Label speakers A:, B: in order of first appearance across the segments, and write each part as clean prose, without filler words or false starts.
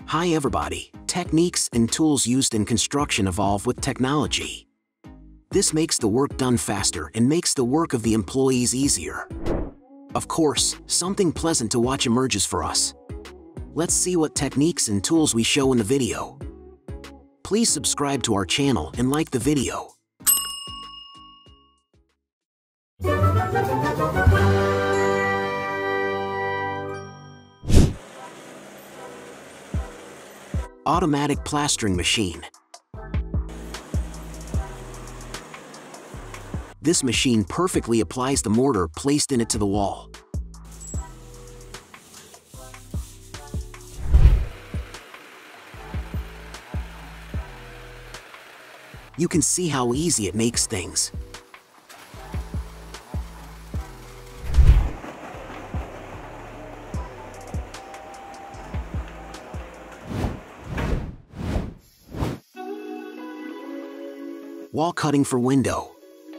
A: Hi everybody, techniques and tools used in construction evolve with technology. This makes the work done faster and makes the work of the employees easier. Of course, something pleasant to watch emerges for us. Let's see what techniques and tools we show in the video. Please subscribe to our channel and like the video. Automatic plastering machine. This machine perfectly applies the mortar placed in it to the wall. You can see how easy it makes things. Wall cutting for window.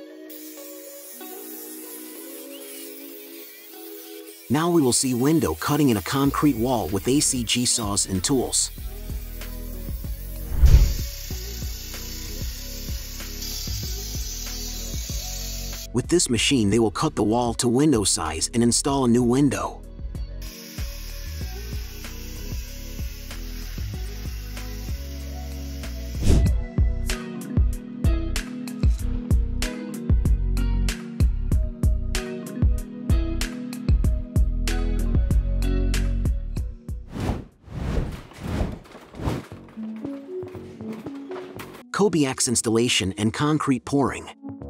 A: Now we will see window cutting in a concrete wall with ACG saws and tools. With this machine, they will cut the wall to window size and install a new window. Cobiax installation and concrete pouring.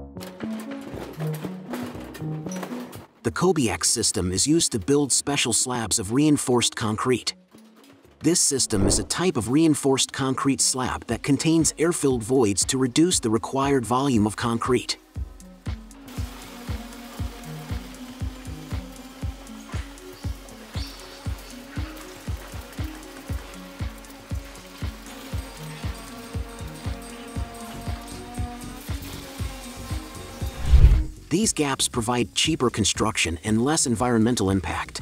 A: The Cobiax system is used to build special slabs of reinforced concrete. This system is a type of reinforced concrete slab that contains air-filled voids to reduce the required volume of concrete. These gaps provide cheaper construction and less environmental impact.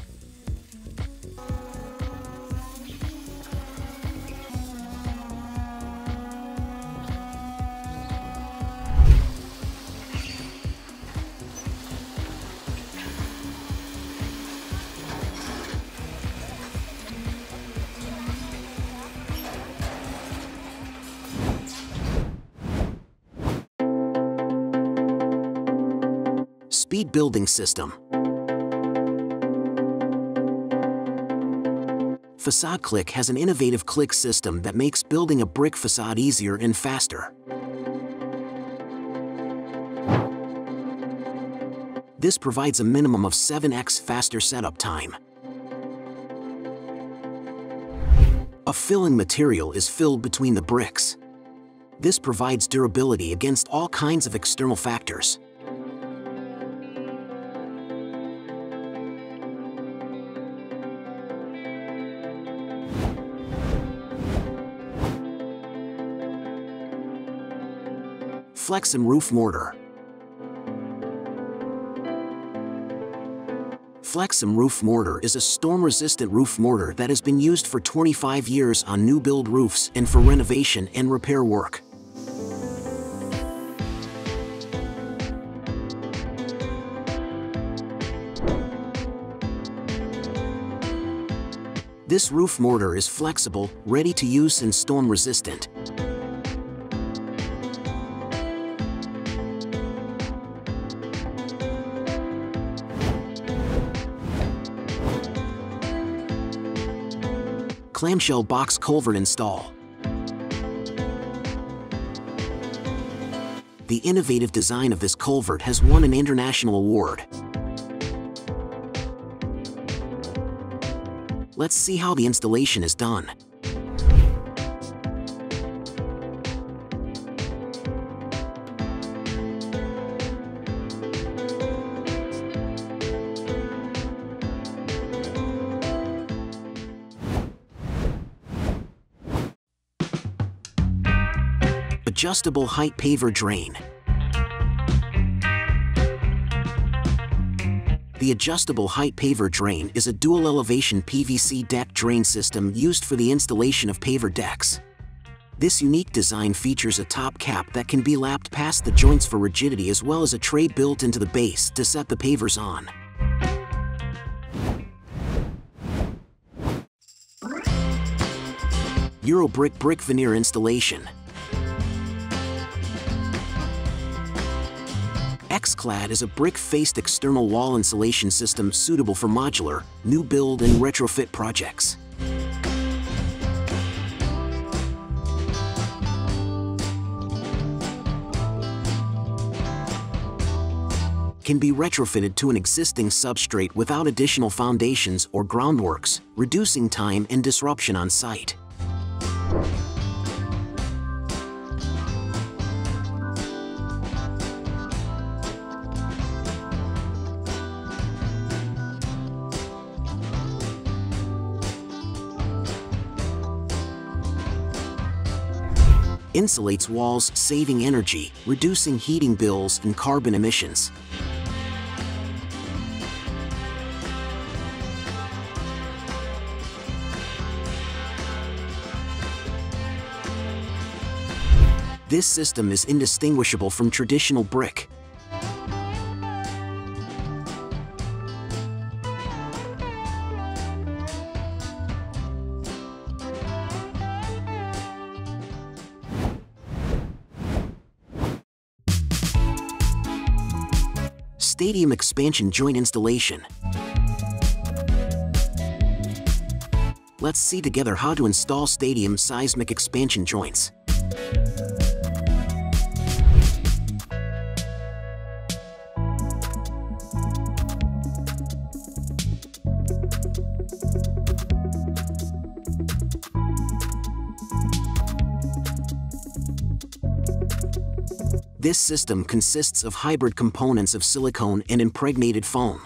A: Speed building system. Facadeclick has an innovative click system that makes building a brick facade easier and faster. This provides a minimum of 7x faster setup time. A filling material is filled between the bricks. This provides durability against all kinds of external factors. Flexim roof mortar. Flexim roof mortar is a storm-resistant roof mortar that has been used for 25 years on new build roofs and for renovation and repair work. This roof mortar is flexible, ready to use, and storm-resistant. Clamshell box culvert install. The innovative design of this culvert has won an international award. Let's see how the installation is done. Adjustable height paver drain. The adjustable height paver drain is a dual elevation PVC deck drain system used for the installation of paver decks. This unique design features a top cap that can be lapped past the joints for rigidity, as well as a tray built into the base to set the pavers on. Eurobrick brick veneer installation. X-Clad is a brick-faced external wall insulation system suitable for modular, new build and retrofit projects. Can be retrofitted to an existing substrate without additional foundations or groundworks, reducing time and disruption on site. Insulates walls, saving energy, reducing heating bills and carbon emissions. This system is indistinguishable from traditional brick. Stadium expansion joint installation. Let's see together how to install stadium seismic expansion joints. This system consists of hybrid components of silicone and impregnated foam.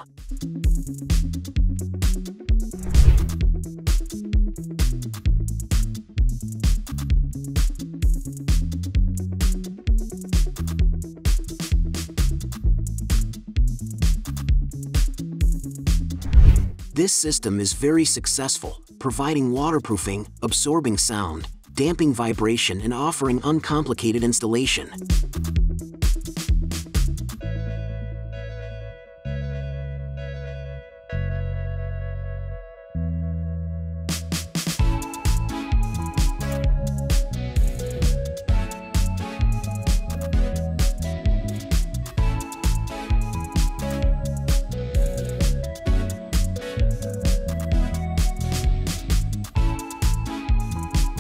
A: This system is very successful, providing waterproofing, absorbing sound, damping vibration, and offering uncomplicated installation.